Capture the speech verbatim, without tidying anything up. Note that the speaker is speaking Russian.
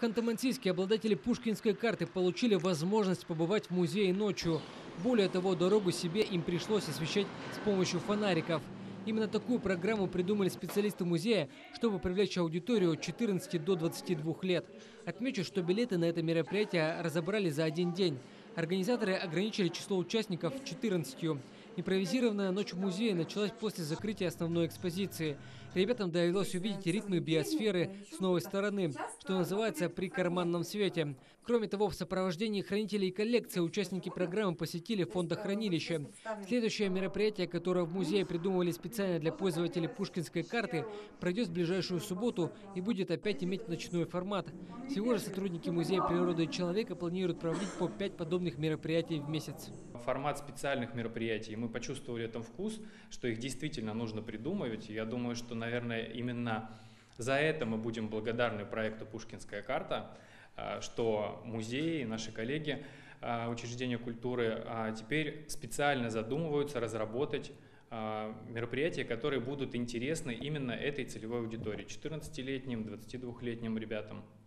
Ханты-Мансийские обладатели пушкинской карты получили возможность побывать в музее ночью. Более того, дорогу себе им пришлось освещать с помощью фонариков. Именно такую программу придумали специалисты музея, чтобы привлечь аудиторию от четырнадцати до двадцати двух лет. Отмечу, что билеты на это мероприятие разобрали за один день. Организаторы ограничили число участников четырнадцатью. Импровизированная ночь в музее началась после закрытия основной экспозиции. Ребятам довелось увидеть ритмы биосферы с новой стороны, что называется при карманном свете. Кроме того, в сопровождении хранителей коллекции участники программы посетили фондохранилище. Следующее мероприятие, которое в музее придумывали специально для пользователей пушкинской карты, пройдет в ближайшую субботу и будет опять иметь ночной формат. Всего же сотрудники Музея природы и человека планируют проводить по пять подобных мероприятий в месяц. Формат специальных мероприятий, мы почувствовали этом вкус, что их действительно нужно придумывать. И я думаю, что, наверное, именно за это мы будем благодарны проекту «Пушкинская карта», что музеи, наши коллеги, учреждения культуры теперь специально задумываются разработать мероприятия, которые будут интересны именно этой целевой аудитории, четырнадцатилетним, двадцатидвухлетним ребятам.